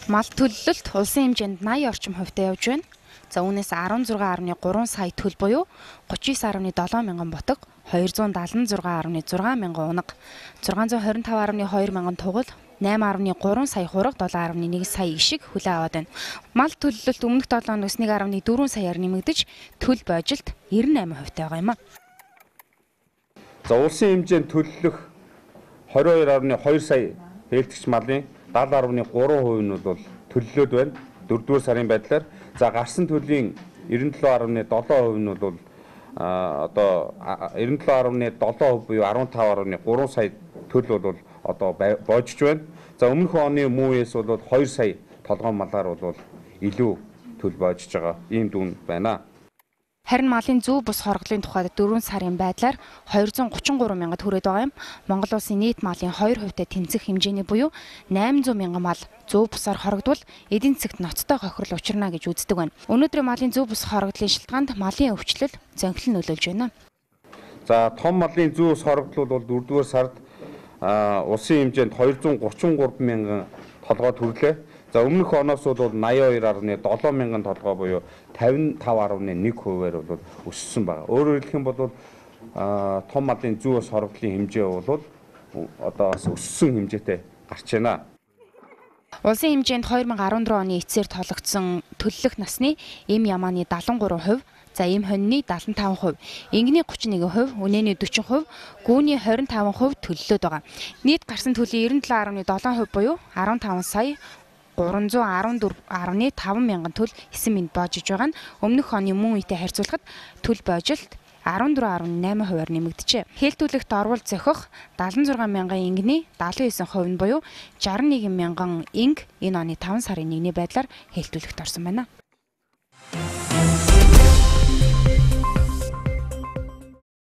Мал төлөлөлт улсын хэмжээнд 80 орчим хувьтай явж байна. За үүнээс 16.3 сая төл буюу 39.7 мянган ботог, 276.6 мянган унаг, 625.2 мянган тугал, 8.3 сая хураг, 7.1 сая ишиг хүлээн аваад байна. Мал төлөлөлт өмнөх 7 хоногс 1.4 саяар нэмэгдэж төл бойжилт 98% байгаа юм а. За улсын хэмжээнд төлөлөх 22.2 сая ээлжигч малын 70.3% нь бол төлөлөөд байна. 4-р сарын байдлаар за гарсан төлийн 97.7% нь бол одоо 97.7% буюу 15.3 сая төл бол одоо боожж байна. За өмнөх оны муу үеэс бол 2 сая толгойн малаар бол илүү төл боожж байгаа ийм дүн байна. Харин малын зөв бус хорголын тухайд 4 сарын байдлаар 233 мянга төгрөг байгаа юм. Монгол улсын нийт малын 2% тэнцэх хэмжээний буюу 800 мянган мал зөв бусаар хорогдвол эдийн засагт ноцтой хохирол учирна гэж үздэг байна. Өнөөдөр малын зөв бус хорогдлын шилтгаанд малын өвчлөл зөнхлөн нөлөөлж байна. За том малын зөв бус хорогдол бол 4-р сард улсын хэмжээнд 233 мянган толгой төрлөө. За өмнөх оноос бол 82.7 мянган толгой буюу 55.1%-аар бол өссөн байна. Өөрөөр хэлэх юм бол том малын зүү бас хорогдлын хэмжээ бол одоо бас өссөн хэмжээтэй гарч байна. Улсын хэмжээнд 2014 оны эцсээр тоологдсон төлөлөх насны эм ямааны 73%, за эм хонины 75%, ингэний 31%, үнэний 40%, гүүний 25% төлөлөөд байгаа. Нийт гарсан төлийн 97.7% буюу 15 сая 314.5 мянган төл 9 минут боожж байгаа нь өмнөх оны мөн үетэй харьцуулахад төл бойжилт 14.8%-аар нэмэгдэжээ. Хэлтүүлэгт орвол зохих 76 мянган ингэний 79% нь буюу 61 мянган инг энэ оны 5 сарын 1-ний байдлаар хэлтүүлэгт орсон байна.